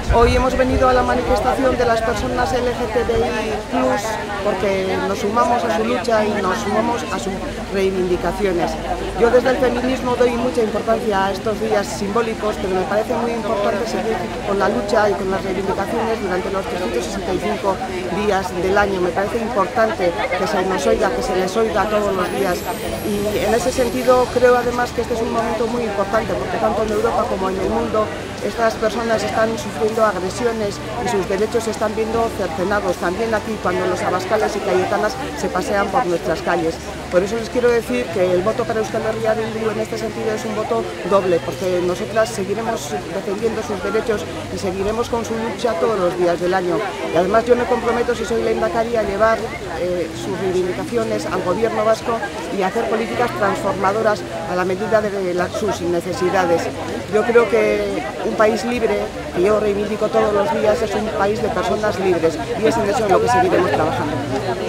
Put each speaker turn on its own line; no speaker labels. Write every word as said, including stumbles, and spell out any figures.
Hoy hemos venido a la manifestación de las personas L G T B I plus, porque nos sumamos a su lucha y nos sumamos a sus reivindicaciones. Yo desde el feminismo doy mucha importancia a estos días simbólicos, pero me parece muy importante seguir con la lucha y con las reivindicaciones durante los trescientos sesenta y cinco días del año. Me parece importante que se nos oiga, que se les oiga todos los días, y en ese sentido creo además que este es un momento muy importante, porque tanto en Europa como en el mundo estas personas están sufriendo agresiones y sus derechos se están viendo cercenados, también aquí cuando los abascales y cayetanas se pasean por nuestras calles. Por eso les quiero decir que el voto para Euskal Herria Bildu en este sentido es un voto doble, porque nosotras seguiremos defendiendo sus derechos y seguiremos con su lucha todos los días del año. Y además yo me comprometo, si soy lehendakari, a llevar eh, sus reivindicaciones al gobierno vasco y a hacer políticas transformadoras a la medida de la, sus necesidades. Yo creo que un país libre, que yo reivindico todos los días, es un país de personas libres, y es en eso en lo que seguiremos trabajando.